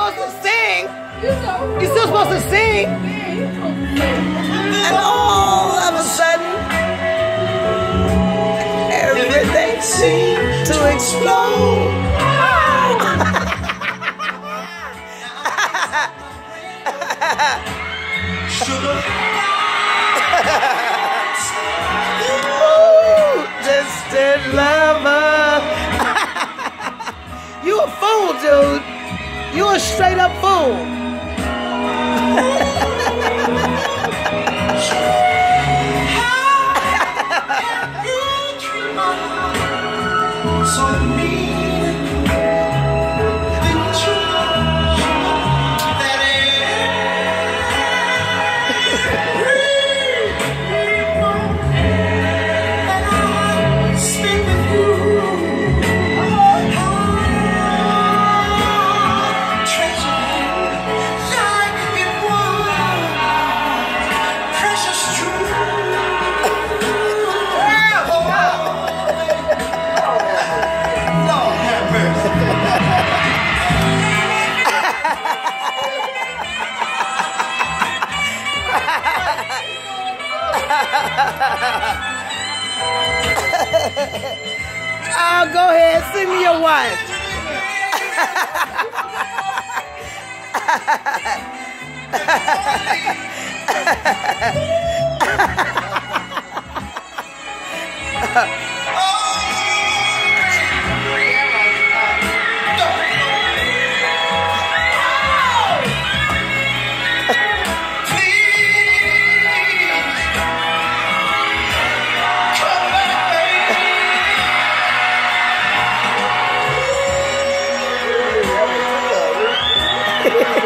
supposed to sing. You're still supposed to sing. And all of a sudden, everything seemed to explode. Ooh, distant lover. You a fool, dude. You a straight up fool. So mean, didn't you know that every moment that I spend with you, treasure like it was precious true. Oh, go ahead, sing me your one. Please, come back, baby.